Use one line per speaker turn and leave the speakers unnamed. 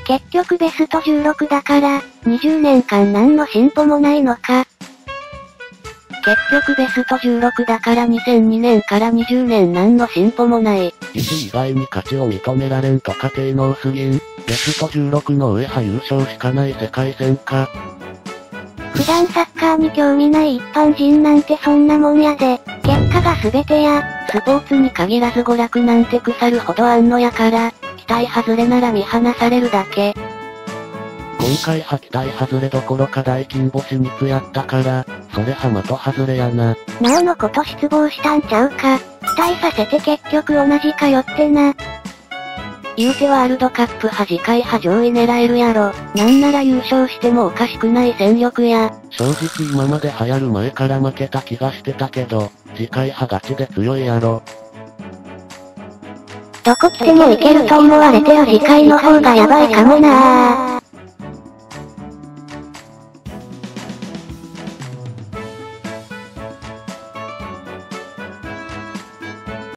結局ベスト16だから、20年間何の進歩もないのか。結局ベスト16だから2002年から20年何の進歩もない。
1位以外に勝ちを認められんとか低能すぎん。ベスト16の上派優勝しかない世界戦か。
普段サッカーに興味ない一般人なんてそんなもんやで。結果が全てや、スポーツに限らず娯楽なんて腐るほどあんのやから、期待外れなら見放されるだけ。
今回は期待外れどころか大金星3つやったから、それは的外れやな。
なおのこと失望したんちゃうか。期待させて結局同じかよってな。言うてワールドカップ派次回派上位狙えるやろ。なんなら優勝してもおかしくない戦力や。
正直今まで流行る前から負けた気がしてたけど、次回派ガチで強いやろ。
どこ来てもいけると思われてる次回の方がやばいかもなー。